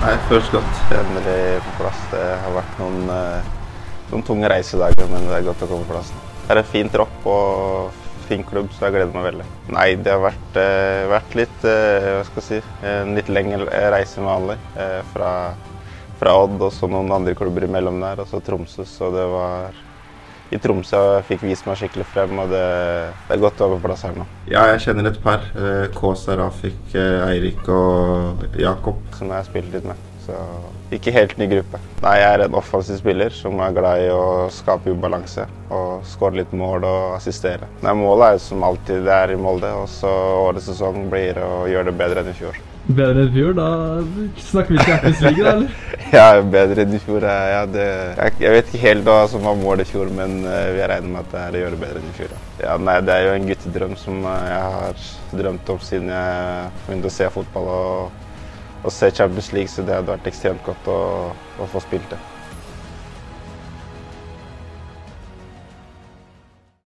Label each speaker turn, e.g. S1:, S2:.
S1: Nei, føles godt. Endelig på plass. Det har vært noen tunge reisedager, men det er godt å komme på plass. Det er en fin tropp og fin klubb, så jeg gleder meg veldig. Nei, det har vært litt, hva skal jeg si, en litt lengre reise med vanlig. Fra Odd og så noen andre klubber imellom der, og så Tromsø. Så det var i Tromsø jeg fikk vist meg skikkelig frem, og det er godt å være på plass her nå. Ja, jeg kjenner et par. Kåsa, Rafik, Eirik og Jakob, som jeg har spilt litt med. Så ikke helt ny gruppe. Nei, jeg er en offensiv spiller som er glad i å skape ubalanse og skåre litt mål og assistere. Nei, målet er som alltid det er i Molde, og så årets sesong blir å gjøre det bedre enn i fjor.
S2: Bedre enn i fjor? Da snakker vi Champions League, da, eller?
S1: Ja, bedre enn i fjor. Ja, jeg vet ikke helt hva som var målet i fjor, men vi regner med at det er å gjøre det bedre enn i fjor. Ja, nei, det er jo en guttedrøm som jeg har drømt om siden jeg begynte å se fotball og se Champions League, så det hadde vært ekstremt godt å få spilt det.